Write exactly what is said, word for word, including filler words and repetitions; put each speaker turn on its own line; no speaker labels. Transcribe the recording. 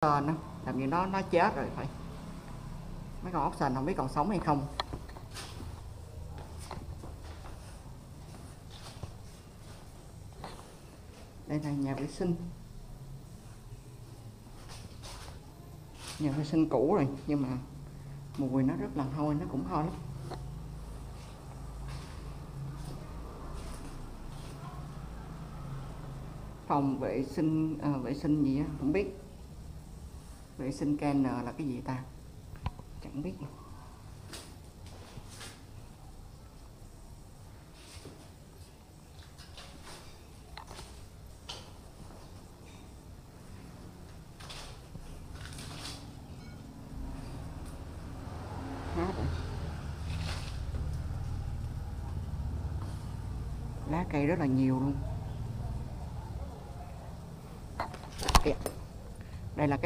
nó làm gì nó nó chết rồi phải. Mấy con ốc sên không biết còn sống hay không. Đây là nhà vệ sinh. Nhà vệ sinh cũ rồi nhưng mà mùi nó rất là hôi, nó cũng hôi lắm. Phòng vệ sinh à, vệ sinh gì á không biết. Vệ sinh ca en là cái gì ta, chẳng biết. Lá cây rất là nhiều luôn. Đây là cái